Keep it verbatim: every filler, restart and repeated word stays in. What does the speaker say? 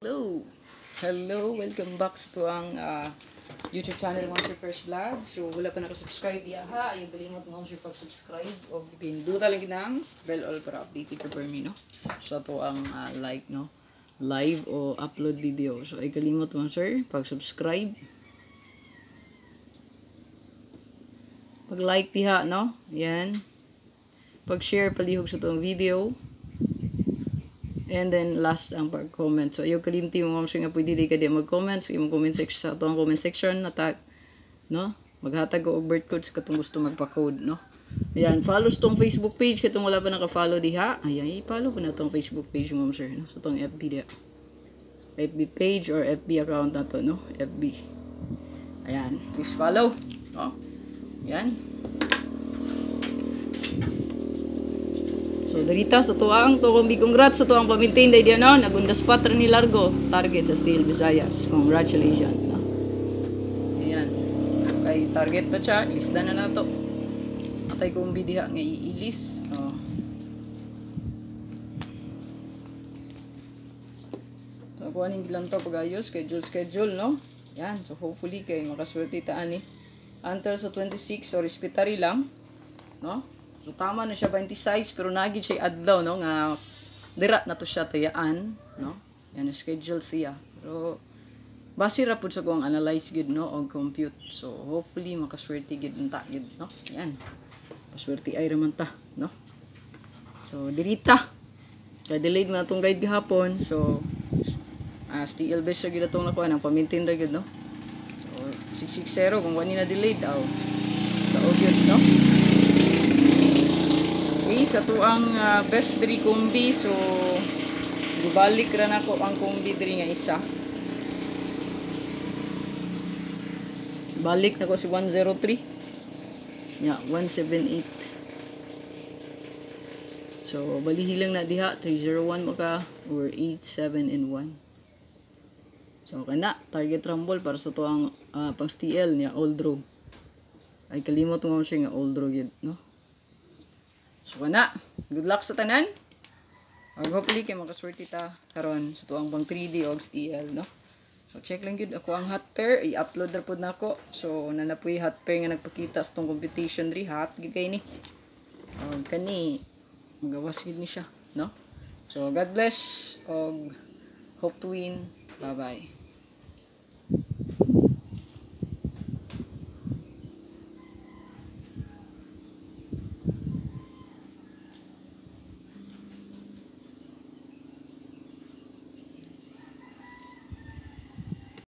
Hello! Hello! Welcome back to ang uh, YouTube channel Monster First Vlog. So, wala pa nakasubscribe diya ha. Ayaw galimot mo siya pag-subscribe. O pinduta lang ng bell all para update ko per me, no? So, ito ang uh, like, no? Live o upload video. So, ay kalimot mo, sir, pag-subscribe. Pag-like diha, no? Yan. Pag-share palihog sa itong video. And then last ang pag-comment. So ayaw kalimti mo ma'am nga pwede di ka di mag-comment sa imong comment section sa atong comment section na tag no maghatag og birth code sa katong gusto magpa-code no. Ayan, follow tong Facebook page katong wala pa naka-follow diha. Ayan, i-follow ko na tong Facebook page ma'am sir no. So tong F B diha. F B page or F B account na to no, F B. Ayan, please follow. No. Ayan. So, darita sa tuang, to kung congrats sa tuang pamintain day diyan, no? Nagundas patra ni Largo, target sa Steel Visayas. Congratulations, no? Ayan. Okay, target pa siya. Lista na na to. Atay kong bidiha nga iilis. Oh. So, kuhanin lang to pag-ayos. Schedule, schedule, no? Ayan. So, hopefully, kay makaswerte taan eh. Until sa twenty-six, so, respetary lang. No? So, tama na siya twenty-six, pero nagid siya adlaw, no, nga, dira na to siya tayaan, no, yan, schedule siya, pero, base ra po sa kung analyze good, no, o compute, so, hopefully, makaswerte good, nta, good, no, yan, paswerte ay raman ta, no, so, dirita, kaya delayed mo na itong guide gihapon, so, uh, still best siya gila itong nakuha, nang pamintin ra good, no, so, six six zero, kung wani na delayed, daw, daw good, no, okay, sa to ang uh, best three combi. So, gubalik rin ako ang combi three nga isa. Balik na ko si one zero three. Yeah, one seven eight. So, balihilang na diha. three zero one maka or eight seven and one. So, kana. Target rumble para sa to ang uh, pang T L niya. Old road. Ay, kalimot mo siya nga old road yun, no? So, kana. Good luck sa tanan. Ag hopefully, kay makaswerte ta karon sa tuang pang three D o T L, no? So, check lang yun. Ako ang hot pair. I-upload na po na ako. So, nanapoy hot pair nga nagpakita sa itong competition rin. Hot. Gigay ni. O, kani. Magawas yun ni siya, no? So, God bless. Og hope to win. Bye-bye.